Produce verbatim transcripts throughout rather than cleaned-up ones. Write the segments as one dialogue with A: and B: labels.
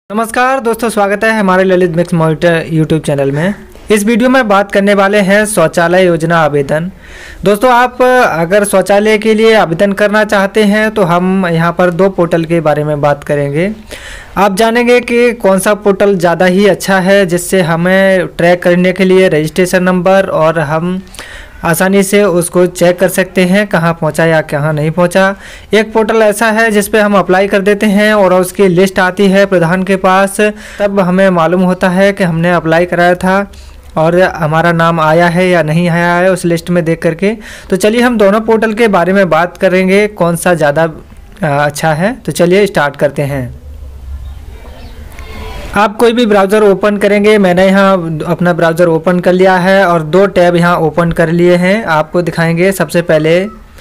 A: नमस्कार दोस्तों, स्वागत है हमारे Lalit mix monitor YouTube channel में। इस वीडियो में बात करने वाले हैं शौचालय योजना आवेदन। दोस्तों, आप अगर शौचालय के लिए आवेदन करना चाहते हैं तो हम यहां पर दो पोर्टल के बारे में बात करेंगे। आप जानेंगे कि कौन सा पोर्टल ज़्यादा ही अच्छा है, जिससे हमें ट्रैक करने के लिए रजिस्ट्रेशन नंबर और हम आसानी से उसको चेक कर सकते हैं कहाँ पहुँचा या कहाँ नहीं पहुँचा। एक पोर्टल ऐसा है जिस पे हम अप्लाई कर देते हैं और उसकी लिस्ट आती है प्रधान के पास, तब हमें मालूम होता है कि हमने अप्लाई कराया था और हमारा नाम आया है या नहीं आया है उस लिस्ट में देख करके। तो चलिए हम दोनों पोर्टल के बारे में बात करेंगे, कौन सा ज़्यादा अच्छा है। तो चलिए स्टार्ट करते हैं। आप कोई भी ब्राउज़र ओपन करेंगे, मैंने यहाँ अपना ब्राउज़र ओपन कर लिया है और दो टैब यहाँ ओपन कर लिए हैं। आपको दिखाएंगे। सबसे पहले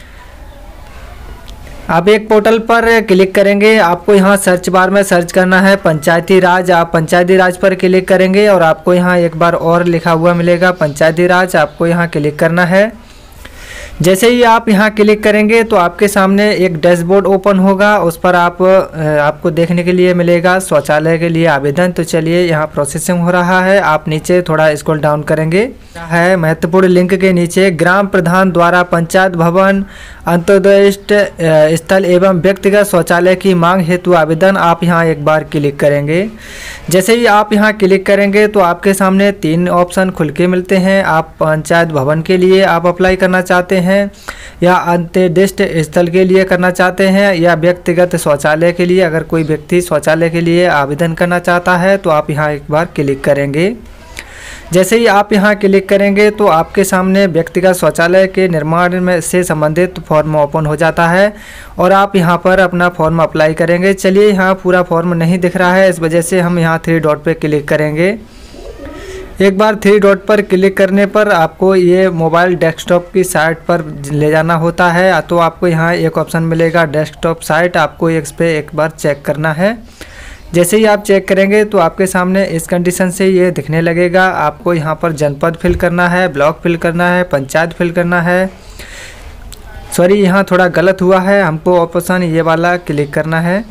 A: आप एक पोर्टल पर क्लिक करेंगे, आपको यहाँ सर्च बार में सर्च करना है पंचायती राज। आप पंचायती राज पर क्लिक करेंगे और आपको यहाँ एक बार और लिखा हुआ मिलेगा पंचायती राज, आपको यहाँ क्लिक करना है। जैसे ही आप यहाँ क्लिक करेंगे तो आपके सामने एक डैशबोर्ड ओपन होगा, उस पर आप आपको देखने के लिए मिलेगा शौचालय के लिए आवेदन। तो चलिए, यहाँ प्रोसेसिंग हो रहा है। आप नीचे थोड़ा स्क्रॉल डाउन करेंगे, है महत्वपूर्ण लिंक के नीचे ग्राम प्रधान द्वारा पंचायत भवन अंत्योदय स्थल एवं व्यक्तिगत शौचालय की मांग हेतु आवेदन। आप यहाँ एक बार क्लिक करेंगे। जैसे ही आप यहाँ क्लिक करेंगे तो आपके सामने तीन ऑप्शन खुल के मिलते हैं। आप पंचायत भवन के लिए आप अप्लाई करना चाहते हैं या अंत्योदय स्थल के लिए करना चाहते हैं या व्यक्तिगत शौचालय के लिए। अगर कोई व्यक्ति शौचालय के लिए आवेदन करना चाहता है तो आप यहाँ एक बार क्लिक करेंगे। जैसे ही आप यहाँ क्लिक करेंगे तो आपके सामने व्यक्तिगत शौचालय के निर्माण में से संबंधित फॉर्म ओपन हो जाता है और आप यहाँ पर अपना फॉर्म अप्लाई करेंगे। चलिए, यहाँ पूरा फॉर्म नहीं दिख रहा है, इस वजह से हम यहाँ थ्री डॉट पे क्लिक करेंगे। एक बार थ्री डॉट पर क्लिक करने पर आपको ये मोबाइल डेस्कटॉप की साइट पर ले जाना होता है। तो आपको यहाँ एक ऑप्शन मिलेगा डेस्कटॉप साइट, आपको इस पर एक बार चेक करना है। जैसे ही आप चेक करेंगे तो आपके सामने इस कंडीशन से ये दिखने लगेगा। आपको यहाँ पर जनपद फिल करना है, ब्लॉक फिल करना है, पंचायत फिल करना है। सॉरी, यहाँ थोड़ा गलत हुआ है, हमको ऑप्शन ये वाला क्लिक करना है।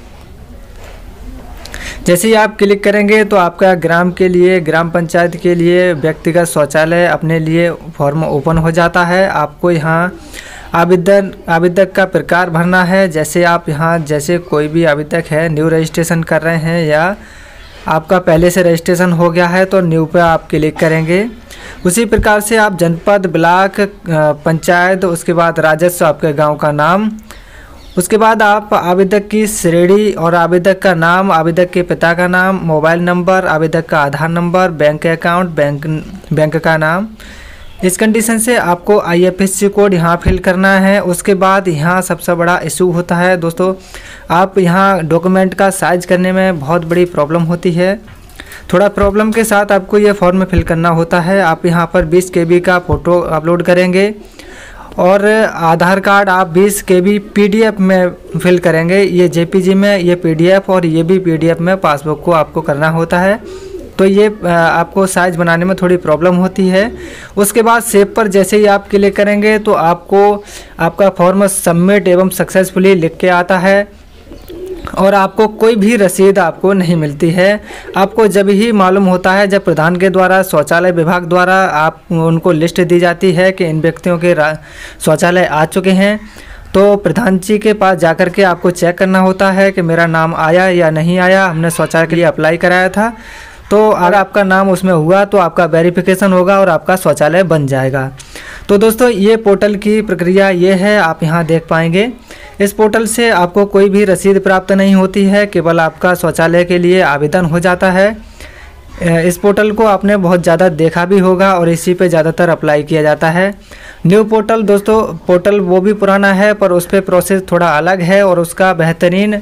A: जैसे ही आप क्लिक करेंगे तो आपका ग्राम के लिए, ग्राम पंचायत के लिए व्यक्तिगत शौचालय अपने लिए फॉर्म ओपन हो जाता है। आपको यहाँ आवेदन आवेदक का प्रकार भरना है। जैसे आप यहाँ जैसे कोई भी आवेदक है, न्यू रजिस्ट्रेशन कर रहे हैं या आपका पहले से रजिस्ट्रेशन हो गया है तो न्यू पे आप क्लिक करेंगे। उसी प्रकार से आप जनपद, ब्लॉक, पंचायत, उसके बाद राजस्व, आपके गांव का नाम, उसके बाद आप आवेदक की श्रेणी और आवेदक का नाम, आवेदक के पिता का नाम, मोबाइल नंबर, आवेदक का Aadhaar number, bank account, bank bank का नाम। इस कंडीशन से आपको I F S C code यहाँ फिल करना है। उसके बाद यहाँ सबसे बड़ा इशू होता है दोस्तों, आप यहाँ डॉक्यूमेंट का साइज करने में बहुत बड़ी प्रॉब्लम होती है। थोड़ा प्रॉब्लम के साथ आपको ये फॉर्म फिल करना होता है। आप यहाँ पर बीस के बी का फ़ोटो अपलोड करेंगे और आधार कार्ड आप बीस K B P D F में फिल करेंगे। ये जे पी जी में, ये पी डी एफ और ये भी पी डी एफ में पासबुक को आपको करना होता है। तो ये आपको साइज बनाने में थोड़ी प्रॉब्लम होती है। उसके बाद सेव पर जैसे ही आप क्लिक करेंगे तो आपको आपका फॉर्म सबमिट एवं सक्सेसफुली लिख के आता है और आपको कोई भी रसीद आपको नहीं मिलती है। आपको जब ही मालूम होता है जब प्रधान के द्वारा, शौचालय विभाग द्वारा आप उनको लिस्ट दी जाती है कि इन व्यक्तियों के शौचालय आ चुके हैं, तो प्रधान जी के पास जाकर के आपको चेक करना होता है कि मेरा नाम आया या नहीं आया। हमने शौचालय के लिए अप्लाई कराया था, तो अगर आपका नाम उसमें हुआ तो आपका वेरिफिकेशन होगा और आपका शौचालय बन जाएगा। तो दोस्तों, ये पोर्टल की प्रक्रिया ये है, आप यहाँ देख पाएंगे। इस पोर्टल से आपको कोई भी रसीद प्राप्त नहीं होती है, केवल आपका शौचालय के लिए आवेदन हो जाता है। इस पोर्टल को आपने बहुत ज़्यादा देखा भी होगा और इसी पे ज़्यादातर अप्लाई किया जाता है। न्यू पोर्टल दोस्तों, पोर्टल वो भी पुराना है पर उस पर प्रोसेस थोड़ा अलग है और उसका बेहतरीन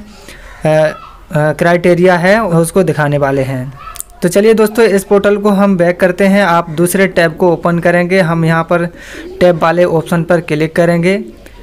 A: क्राइटेरिया है, उसको दिखाने वाले हैं। तो चलिए दोस्तों, इस पोर्टल को हम बैक करते हैं। आप दूसरे टैब को ओपन करेंगे, हम यहाँ पर टैब वाले ऑप्शन पर क्लिक करेंगे।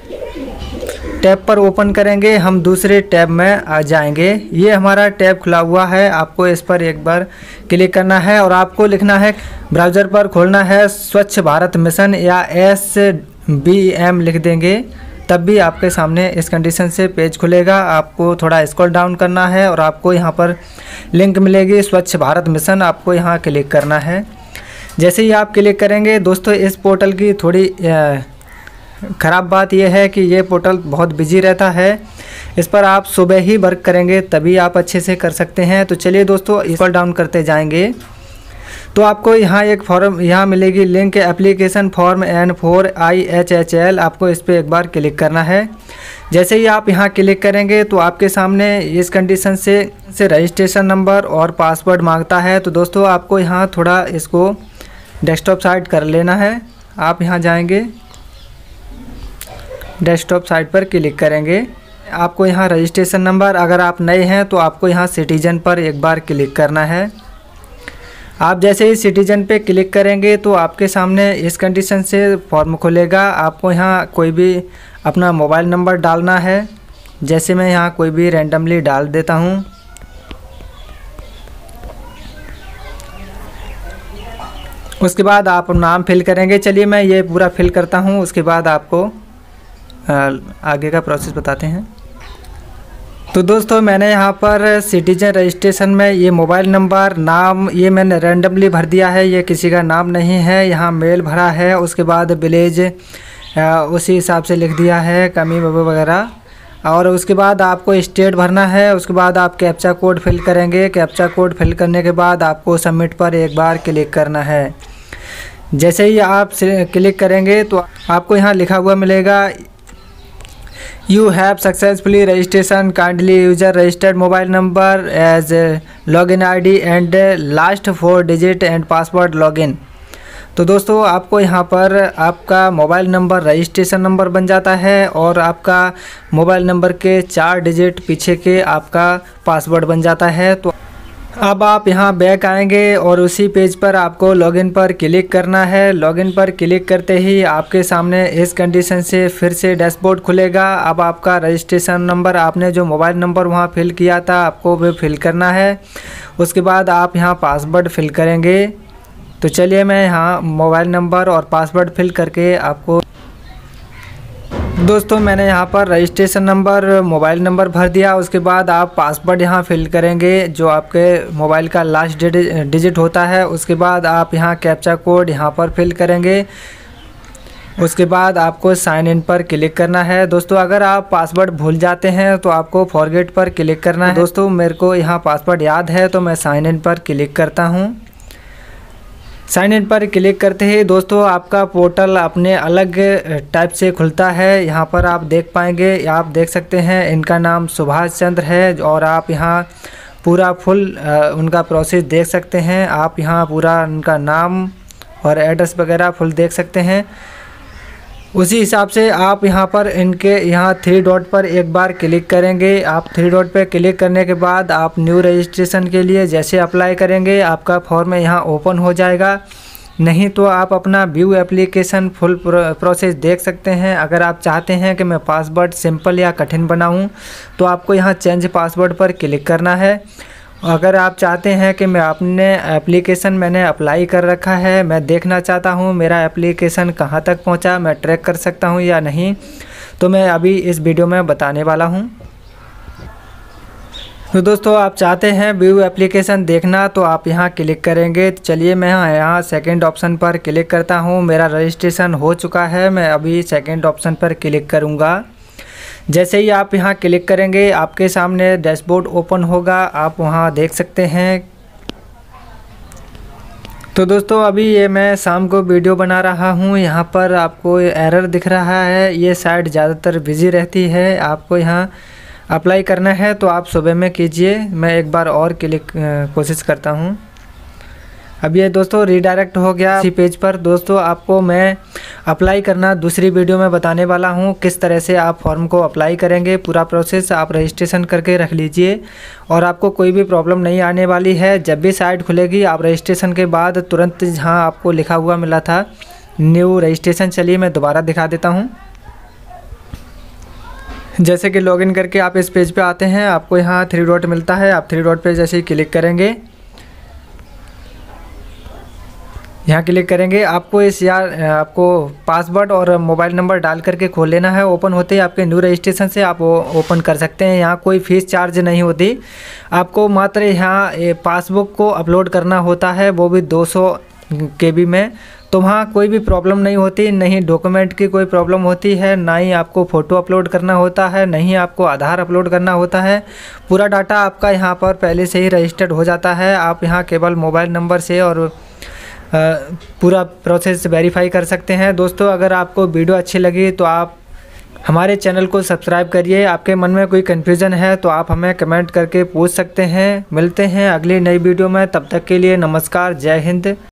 A: टैब पर ओपन करेंगे, हम दूसरे टैब में आ जाएंगे। ये हमारा टैब खुला हुआ है, आपको इस पर एक बार क्लिक करना है और आपको लिखना है, ब्राउज़र पर खोलना है स्वच्छ भारत मिशन या एस बी एम लिख देंगे, तब भी आपके सामने इस कंडीशन से पेज खुलेगा। आपको थोड़ा स्क्रॉल डाउन करना है और आपको यहाँ पर लिंक मिलेगी स्वच्छ भारत मिशन, आपको यहाँ क्लिक करना है। जैसे ही आप क्लिक करेंगे दोस्तों, इस पोर्टल की थोड़ी ख़राब बात यह है कि ये पोर्टल बहुत बिजी रहता है। इस पर आप सुबह ही वर्क करेंगे तभी आप अच्छे से कर सकते हैं। तो चलिए दोस्तों, स्क्रॉल डाउन करते जाएंगे तो आपको यहाँ एक फॉर्म यहाँ मिलेगी link application form N four I H H L, आपको इस पर एक बार क्लिक करना है। जैसे ही आप यहाँ क्लिक करेंगे तो आपके सामने इस कंडीशन से से रजिस्ट्रेशन नंबर और पासवर्ड मांगता है। तो दोस्तों आपको यहाँ थोड़ा इसको डेस्कटॉप साइड कर लेना है। आप यहाँ जाएंगे, डेस्कटॉप साइट पर क्लिक करेंगे। आपको यहाँ रजिस्ट्रेशन नंबर, अगर आप नए हैं तो आपको यहाँ सिटीजन पर एक बार क्लिक करना है। आप जैसे ही सिटीजन पे क्लिक करेंगे तो आपके सामने इस कंडीशन से फॉर्म खुलेगा। आपको यहाँ कोई भी अपना मोबाइल नंबर डालना है। जैसे मैं यहाँ कोई भी रैंडमली डाल देता हूँ। उसके बाद आप नाम फिल करेंगे। चलिए मैं ये पूरा फिल करता हूँ, उसके बाद आपको आगे का प्रोसेस बताते हैं। तो दोस्तों मैंने यहाँ पर सिटीजन रजिस्ट्रेशन में ये मोबाइल नंबर, नाम ये मैंने रैंडमली भर दिया है, ये किसी का नाम नहीं है। यहाँ मेल भरा है, उसके बाद विलेज उसी हिसाब से लिख दिया है, कमी वगैरह, और उसके बाद आपको स्टेट भरना है। उसके बाद आप कैप्चा कोड फिल करेंगे। कैप्चा कोड फिल करने के बाद आपको सबमिट पर एक बार क्लिक करना है। जैसे ही आप क्लिक करेंगे तो आपको यहाँ लिखा हुआ मिलेगा you have successfully registration, kindly user registered mobile number as login ID and last four digit and password login. तो दोस्तों आपको यहाँ पर आपका मोबाइल नंबर रजिस्ट्रेशन नंबर बन जाता है और आपका मोबाइल नंबर के चार डिजिट पीछे के आपका पासवर्ड बन जाता है। तो अब आप यहाँ बैक आएंगे और उसी पेज पर आपको लॉगिन पर क्लिक करना है। लॉगिन पर क्लिक करते ही आपके सामने इस कंडीशन से फिर से डैशबोर्ड खुलेगा। अब आपका रजिस्ट्रेशन नंबर, आपने जो मोबाइल नंबर वहाँ फिल किया था, आपको वो फिल करना है। उसके बाद आप यहाँ पासवर्ड फिल करेंगे। तो चलिए मैं यहाँ मोबाइल नंबर और पासवर्ड फिल करके आपको दोस्तों मैंने यहाँ पर रजिस्ट्रेशन नंबर, मोबाइल नंबर भर दिया। उसके बाद आप पासवर्ड यहाँ फिल करेंगे जो आपके मोबाइल का लास्ट डिजिट होता है। उसके बाद आप यहाँ कैप्चा कोड यहाँ पर फिल करेंगे। उसके बाद आपको साइन इन पर क्लिक करना है। दोस्तों अगर आप पासवर्ड भूल जाते हैं तो आपको फॉरगेट पर क्लिक करना है। दोस्तों मेरे को यहाँ पासवर्ड याद है तो मैं साइन इन पर क्लिक करता हूँ। साइन इन पर क्लिक करते ही दोस्तों आपका पोर्टल अपने अलग टाइप से खुलता है। यहाँ पर आप देख पाएंगे, आप देख सकते हैं इनका नाम सुभाष चंद्र है और आप यहाँ पूरा फुल उनका प्रोसेस देख सकते हैं। आप यहाँ पूरा उनका नाम और एड्रेस वगैरह फुल देख सकते हैं। उसी हिसाब से आप यहाँ पर इनके यहाँ थ्री डॉट पर एक बार क्लिक करेंगे। आप थ्री डॉट पर क्लिक करने के बाद आप न्यू रजिस्ट्रेशन के लिए जैसे अप्लाई करेंगे आपका फॉर्म यहाँ ओपन हो जाएगा। नहीं तो आप अपना व्यू एप्लीकेशन फुल प्रोसेस देख सकते हैं। अगर आप चाहते हैं कि मैं पासवर्ड सिंपल या कठिन बनाऊं तो आपको यहाँ चेंज पासवर्ड पर क्लिक करना है। अगर आप चाहते हैं कि मैं अपने एप्लीकेशन मैंने अप्लाई कर रखा है, मैं देखना चाहता हूं मेरा एप्लीकेशन कहां तक पहुंचा, मैं ट्रैक कर सकता हूं या नहीं, तो मैं अभी इस वीडियो में बताने वाला हूं। तो दोस्तों आप चाहते हैं व्यू एप्लीकेशन देखना तो आप यहां क्लिक करेंगे। तो चलिए मैं यहां सेकंड ऑप्शन पर क्लिक करता हूं। मेरा रजिस्ट्रेशन हो चुका है, मैं अभी सेकंड ऑप्शन पर क्लिक करूँगा। जैसे ही आप यहाँ क्लिक करेंगे आपके सामने डैशबोर्ड ओपन होगा, आप वहाँ देख सकते हैं। तो दोस्तों अभी ये मैं शाम को वीडियो बना रहा हूँ, यहाँ पर आपको एरर दिख रहा है, ये साइट ज़्यादातर बिजी रहती है। आपको यहाँ अप्लाई करना है तो आप सुबह में कीजिए। मैं एक बार और क्लिक कोशिश करता हूँ। अब ये दोस्तों रीडायरेक्ट हो गया इसी पेज पर। दोस्तों आपको मैं अप्लाई करना दूसरी वीडियो में बताने वाला हूँ, किस तरह से आप फॉर्म को अप्लाई करेंगे। पूरा प्रोसेस आप रजिस्ट्रेशन करके रख लीजिए और आपको कोई भी प्रॉब्लम नहीं आने वाली है। जब भी साइट खुलेगी आप रजिस्ट्रेशन के बाद तुरंत जहाँ आपको लिखा हुआ मिला था न्यू रजिस्ट्रेशन, चलिए मैं दोबारा दिखा देता हूँ। जैसे कि लॉगिन करके आप इस पेज पे आते हैं, आपको यहाँ थ्री डॉट मिलता है। आप थ्री डॉट पे जैसे ही क्लिक करेंगे यहाँ क्लिक करेंगे। आपको इस यार आपको पासवर्ड और मोबाइल नंबर डाल करके खोल लेना है। ओपन होते ही आपके न्यू रजिस्ट्रेशन से आप ओपन कर सकते हैं। यहाँ कोई फीस चार्ज नहीं होती। आपको मात्र यहाँ पासबुक को अपलोड करना होता है, वो भी दो सौ के बी में। तो वहाँ कोई भी प्रॉब्लम नहीं होती, नहीं डॉक्यूमेंट की कोई प्रॉब्लम होती है, ना ही आपको फ़ोटो अपलोड करना होता है, नहीं आपको आधार अपलोड करना होता है। पूरा डाटा आपका यहाँ पर पहले से ही रजिस्टर्ड हो जाता है। आप यहाँ केवल मोबाइल नंबर से और पूरा प्रोसेस वेरीफाई कर सकते हैं। दोस्तों, अगर आपको वीडियो अच्छी लगी तो आप हमारे चैनल को सब्सक्राइब करिए। आपके मन में कोई कन्फ्यूज़न है तो आप हमें कमेंट करके पूछ सकते हैं। मिलते हैं अगली नई वीडियो में, तब तक के लिए नमस्कार, जय हिंद।